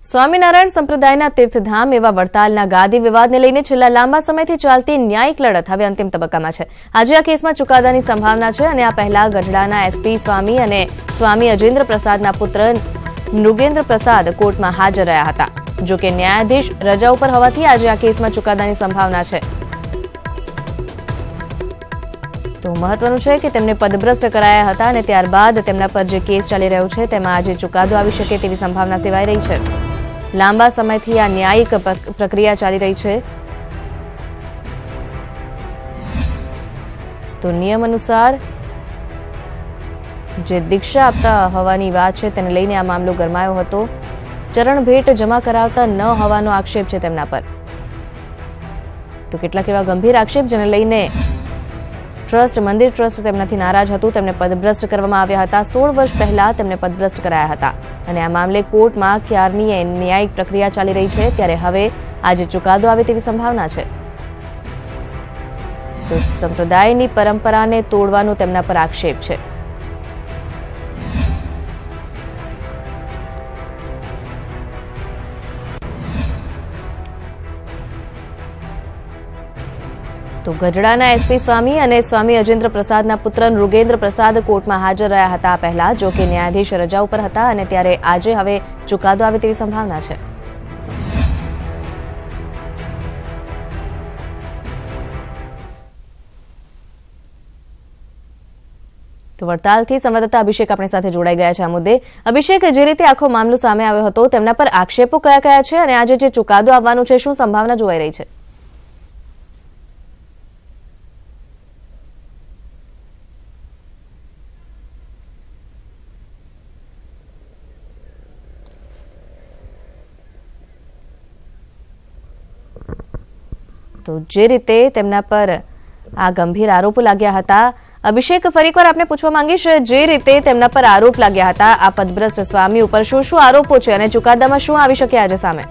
સ્વામિનારાયણ સંપ્રદાયના તીર્થધામ એવા વડતાલના ગાદી વિવાદને લઈને છેલ્લા લાંબા સમયથી ચાલતી ન્યાયિક લડત હવે અંતિમ તબક્કામાં છે। આજે આ કેસમાં ચુકાદાની સંભાવના છે અને આ પહેલા ગઢડાના એસપી સ્વામી અને સ્વામી અજેન્દ્ર પ્રસાદના પુત્ર નૃગેન્દ્ર પ્રસાદ કોર્ટમાં હાજર રહ્યા હતા। જો કે ન્યાયાધીશ રજા ઉપર હોવાથી આજે આ કેસમાં ચુકાદાની સંભાવના છે। તો મહત્વનું છે કે તેમને પદભ્રષ્ટ કરાયા હતા અને ત્યારબાદ તેમના પર જે કેસ ચાલી રહ્યો છે તેમાં આજે ચુકાદો આવી શકે તેવી સંભાવના સેવાઈ રહી છે। લાંબા સમયથી આ ન્યાયિક પ્રક્રિયા ચાલી રહી છે। તો નિયમ અનુસાર જે દીક્ષા આપતા હોવાની વાત છે તેને લઈને આ મામલો ગરમાયો હતો। ચરણ ભેટ જમા કરાવતા ન હોવાનો આક્ષેપ છે તેમના પર। તો કેટલાક એવા ગંભીર આક્ષેપ જેને લઈને મંદિર ટ્રસ્ટ તેમનાથી નારાજ હતું। તેમને પદભ્રષ્ટ કરવામાં આવ્યા હતા। 16 વર્ષ પહેલા તેમને પદભ્રષ્ટ કરાયા હતા અને આ મામલે કોર્ટમાં ક્યારની ન્યાયિક પ્રક્રિયા ચાલી રહી છે ત્યારે હવે આજે ચુકાદો આવે તેવી સંભાવના છે। તો સંપ્રદાયની પરંપરાને તોડવાનો તેમના પર આક્ષેપ છે। તો ગઢડાના એસપી સ્વામી અને સ્વામી અજેન્દ્ર પ્રસાદના પુત્ર નૃગેન્દ્ર પ્રસાદ કોર્ટમાં હાજર રહ્યા હતા પહેલા। જો કે ન્યાયાધીશ રજા ઉપર હતા અને ત્યારે આજે હવે ચુકાદો આવે તેવી સંભાવના છે। તો વડતાલથી સંવાદદાતા અભિષેક આપણી સાથે જોડાઈ ગયા છે આ મુદ્દે। અભિષેક, જે રીતે આખો મામલો સામે આવ્યો હતો તેમના પર આક્ષેપો કયા કયા છે અને આજે જે ચુકાદો આવવાનો છે શું સંભાવના જોવાઈ રહી છે? તો જે રીતે તેમના પર આ ગંભીર આરોપો લાગ્યા હતા, અભિષેક ફરી એકવાર આપને પૂછવા માંગીશ, જે રીતે તેમના પર આરોપ લાગ્યા હતા આ પદભ્રષ્ટ સ્વામી ઉપર શું શું આરોપો છે અને ચુકાદામાં શું આવી શકે આજે સામે?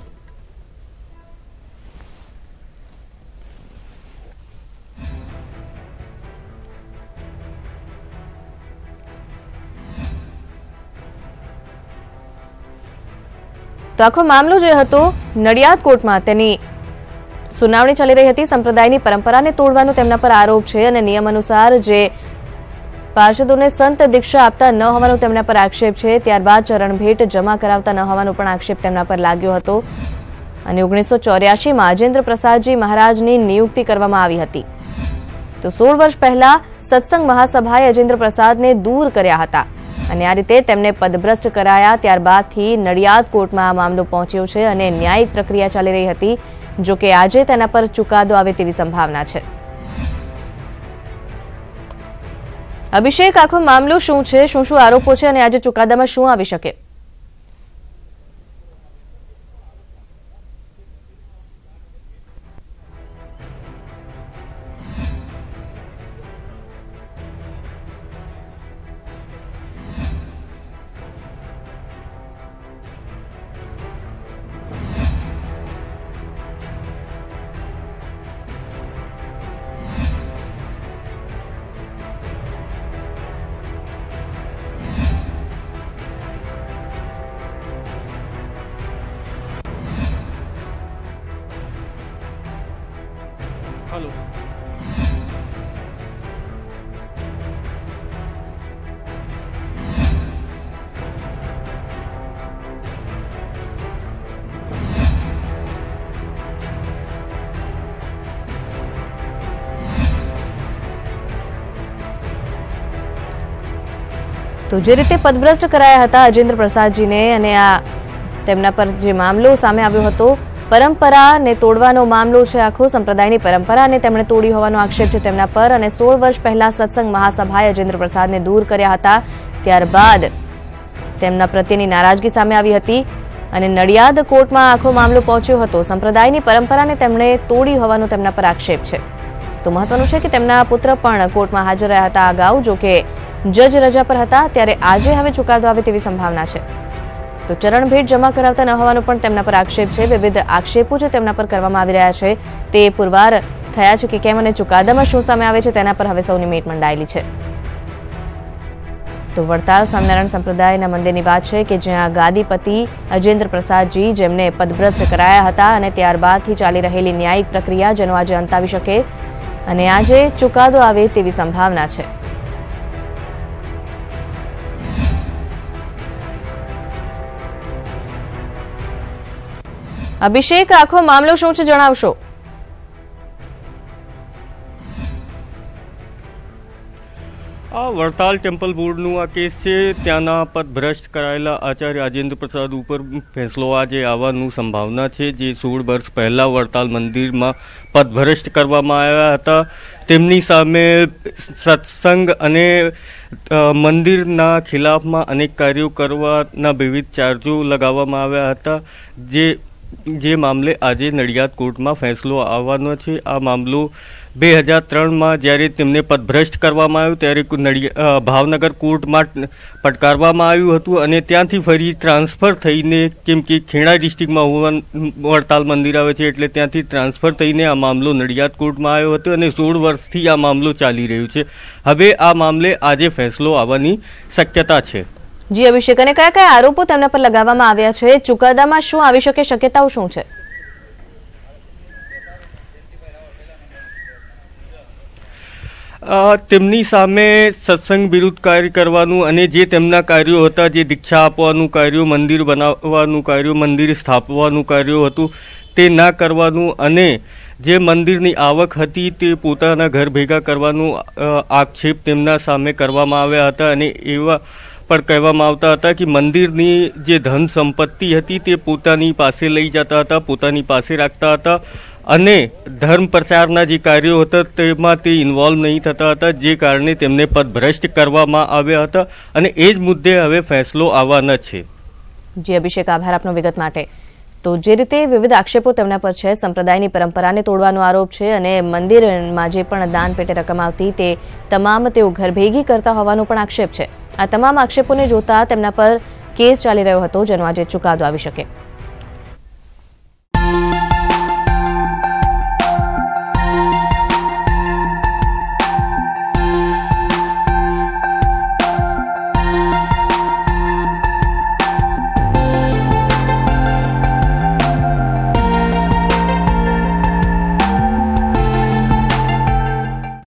તો આખો મામલો જે હતો નડિયાદ કોર્ટમાં તેની સુનાવણી ચાલી રહી હતી। સંપ્રદાયની પરંપરાને તોડવાનો તેમના પર આરોપ છે અને નિયમ અનુસાર જે પાર્ષદોને સંત દીક્ષા આપતા ન હોવાનો તેમના પર આક્ષેપ છે। ત્યારબાદ ચરણ ભેટ જમા કરાવતા ન હોવાનો પણ આક્ષેપ તેમના પર લાગ્યો હતો અને 1984માં અજેન્દ્ર પ્રસાદજી મહારાજની નિયુક્તિ કરવામાં આવી હતી। તો 16 વર્ષ પહેલા સત્સંગ મહાસભાએ અજેન્દ્ર પ્રસાદને દૂર કર્યા હતા અને આ રીતે તેમને પદભ્રષ્ટ કરાયા। ત્યારબાદથી નડિયાદ કોર્ટમાં આ મામલો પહોંચ્યો છે અને ન્યાયિક પ્રક્રિયા ચાલી રહી હતી। જો કે આજે તેના પર ચુકાદો આવે તેવી સંભાવના છે। અભિષેક, આખો મામલો શું છે, શું શું આરોપો છે અને આજે ચુકાદામાં શું આવી શકે? हेलो તો જે રીતે પદભ્રષ્ટ કરાયા હતા અજેન્દ્ર પ્રસાદજીને અને આ તેમના પર જે મામલો સામે આવ્યો હતો, પરંપરાને તોડવાનો મામલો છે। આખો સંપ્રદાયની પરંપરાને તેમણે તોડી હોવાનો આક્ષેપ છે તેમના પર અને 16 વર્ષ પહેલા સત્સંગ મહાસભાએ અજેન્દ્ર પ્રસાદને દૂર કર્યા હતા। ત્યારબાદ તેમના પ્રત્યેની નારાજગી સામે આવી હતી અને નડિયાદ કોર્ટમાં આખો મામલો પહોંચ્યો હતો। સંપ્રદાયની પરંપરાને તેમણે તોડી હોવાનો તેમના પર આક્ષેપ છે। તો મહત્વનું છે કે તેમના પુત્ર પણ કોર્ટમાં હાજર રહ્યા હતા અગાઉ। જો કે જજ રજા પર હતા ત્યારે આજે હવે ચુકાદો આવે તેવી સંભાવના છે। તો ચરણ ભેટ જમા કરાવતા ન હોવાનો પણ તેમના પર આક્ષેપ છે। વિવિધ આક્ષેપો જે તેમના પર કરવામાં આવી રહ્યા છે તે પુરવાર થયા છે કે કેમ અને ચુકાદામાં શું સામે આવે છે તેના પર હવે સૌની મેટ મંડાયેલી છે। તો વડતાલ સ્વામિનારાયણ સંપ્રદાયના મંદિરની વાત છે કે જ્યાં ગાદીપતિ અજેન્દ્ર પ્રસાદજી જેમને પદભ્રષ્ટ કરાયા હતા અને ત્યારબાદથી ચાલી રહેલી ન્યાયિક પ્રક્રિયા જેનો આજે અંત આવી શકે અને આજે ચુકાદો આવે તેવી સંભાવના છે। અભિષેક, આખો મામલો શું છે જણાવશો? આ વડતાલ ટેમ્પલ બોર્ડનું આ કેસ છે। ત્યાંના પદભ્રષ્ટ કરાયેલા આચાર્ય રાજેન્દ્ર પ્રસાદ ઉપર ફેંસલો આજે આવવાનું સંભાવના છે, જે 16 વર્ષ પહેલાં વડતાલ મંદિરમાં પદભ્રષ્ટ કરવામાં આવ્યા હતા। તેમની સામે સત્સંગ અને મંદિરના ખિલાફમાં અનેક કાર્યો કરવાના વિવિધ ચાર્જો લગાવવામાં આવ્યા હતા, જે મામલે આજે નડિયાદ કોર્ટમાં ફેંસલો આવવાનો છે। આ મામલો 2003માં જ્યારે તેમને પદભ્રષ્ટ કરવામાં આવ્યું ત્યારે ભાવનગર કોર્ટમાં પડકારવામાં આવ્યું હતું અને ત્યાંથી ફરી ટ્રાન્સફર થઈને, કેમ કે ખેડા ડિસ્ટ્રિક્ટમાં વડતાલ મંદિર આવે છે એટલે ત્યાંથી ટ્રાન્સફર થઈને આ મામલો નડિયાદ કોર્ટમાં આવ્યો હતો અને 16 વર્ષથી આ મામલો ચાલી રહ્યો છે। હવે આ મામલે આજે ફેંસલો આવવાની શક્યતા છે। જી અભિષેક, અને કયા કયા આરોપો તેમના પર લગાવવામાં આવ્યા છે? ચુકાદામાં શું આવી શકે, શક્યતાઓ શું છે? તેમની સામે સત્સંગ વિરુદ્ધ કાર્ય કરવાનું અને જે તેમના કાર્યો હતા, જે દીક્ષા આપવાનું કાર્યો, મંદિર બનાવવાનું કાર્યો, મંદિર સ્થાપવાનું કાર્યો હતું તે ના કરવાનું અને જે મંદિરની આવક હતી તે પોતાના ઘર ભેગા કરવાનું આક્ષેપ તેમના સામે કરવામાં આવ્યા હતા અને એવા પણ કહેવામાં આવતા હતા કે મંદિરની જે ધન સંપત્તિ હતી તે પોતાની પાસે લઈ જતા હતા, પોતાની પાસે રાખતા હતા અને ધર્મ પ્રચારના જે કાર્યો હતા તેમાં તે ઇન્વોલ્વ નહીં થતા હતા, જે કારણે તેમને પદભ્રષ્ટ કરવામાં આવ્યા હતા અને એ જ મુદ્દે હવે ફેંસલો આવવાના છે। જી અભિષેક, આભાર આપનો વિગત માટે। તો જે રીતે વિવિધ આક્ષેપો તેમના પર છે, સંપ્રદાયની પરંપરાને તોડવાનો આરોપ છે અને મંદિરમાં જે પણ દાન પેટે રકમ આવતી તે તમામ તેઓ ઘર ભેગી કરતા હોવાનો પણ આક્ષેપ છે। આ તમામ આક્ષેપોને જોતા તેમના પર કેસ ચાલી રહ્યો હતો, જેનો આજે ચુકાદો આવી શકે।